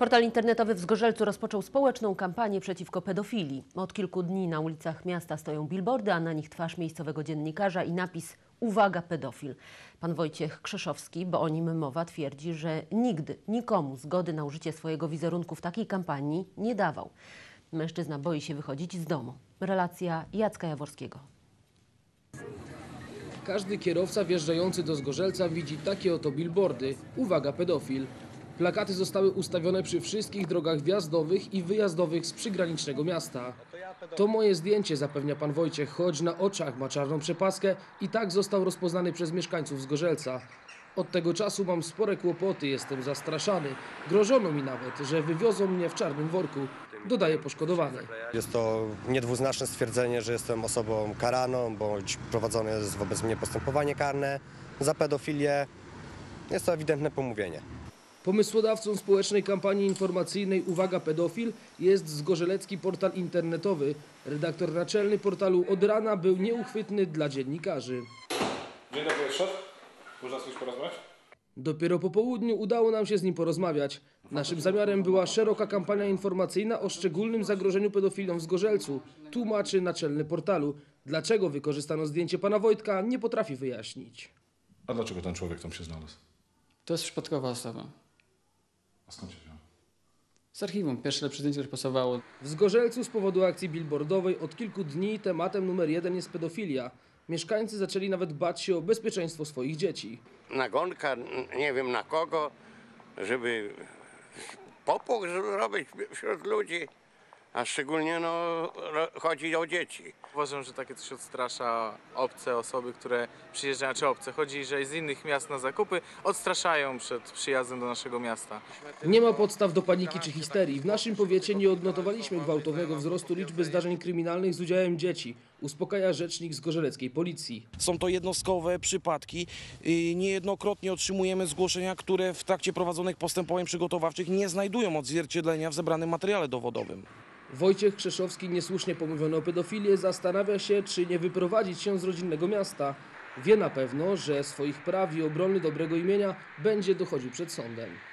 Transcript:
Portal internetowy w Zgorzelcu rozpoczął społeczną kampanię przeciwko pedofilii. Od kilku dni na ulicach miasta stoją billboardy, a na nich twarz miejscowego dziennikarza i napis „Uwaga, pedofil”. Pan Wojciech Krzeszowski, bo o nim mowa, twierdzi, że nigdy nikomu zgody na użycie swojego wizerunku w takiej kampanii nie dawał. Mężczyzna boi się wychodzić z domu. Relacja Jacka Jaworskiego. Każdy kierowca wjeżdżający do Zgorzelca widzi takie oto billboardy „Uwaga, pedofil”. Plakaty zostały ustawione przy wszystkich drogach wjazdowych i wyjazdowych z przygranicznego miasta. To moje zdjęcie, zapewnia pan Wojciech, choć na oczach ma czarną przepaskę i tak został rozpoznany przez mieszkańców Zgorzelca. Od tego czasu mam spore kłopoty, jestem zastraszany. Grożono mi nawet, że wywiozą mnie w czarnym worku, dodaje poszkodowany. Jest to niedwuznaczne stwierdzenie, że jestem osobą karaną, bądź prowadzone jest wobec mnie postępowanie karne za pedofilię. Jest to ewidentne pomówienie. Pomysłodawcą społecznej kampanii informacyjnej „Uwaga, pedofil” jest zgorzelecki portal internetowy. Redaktor naczelny portalu od rana był nieuchwytny dla dziennikarzy. Dzień dobry, szef. Można z kimś porozmawiać? Dopiero po południu udało nam się z nim porozmawiać. Naszym zamiarem była szeroka kampania informacyjna o szczególnym zagrożeniu pedofilią w Zgorzelcu. Tłumaczy naczelny portalu. Dlaczego wykorzystano zdjęcie pana Wojtka, nie potrafi wyjaśnić. A dlaczego ten człowiek tam się znalazł? To jest przypadkowa osoba. A skąd się wziął? Z archiwum. Pierwsze lepsze zdjęcie, które pasowało. W Zgorzelcu z powodu akcji billboardowej od kilku dni tematem numer 1 jest pedofilia. Mieszkańcy zaczęli nawet bać się o bezpieczeństwo swoich dzieci. Nagonka, nie wiem na kogo, żeby popłoch robić wśród ludzi, a szczególnie chodzi o dzieci. Uważam, że takie coś odstrasza obce osoby, które przyjeżdżają, czy obce. Chodzi, że z innych miast na zakupy odstraszają przed przyjazdem do naszego miasta. Nie ma podstaw do paniki czy histerii. W naszym powiecie nie odnotowaliśmy gwałtownego wzrostu liczby zdarzeń kryminalnych z udziałem dzieci, uspokaja rzecznik zgorzeleckiej policji. Są to jednostkowe przypadki. Niejednokrotnie otrzymujemy zgłoszenia, które w trakcie prowadzonych postępowań przygotowawczych nie znajdują odzwierciedlenia w zebranym materiale dowodowym. Wojciech Krzeszowski, niesłusznie pomówiony o pedofilię, zastanawia się, czy nie wyprowadzić się z rodzinnego miasta. Wie na pewno, że swoich praw i obrony dobrego imienia będzie dochodził przed sądem.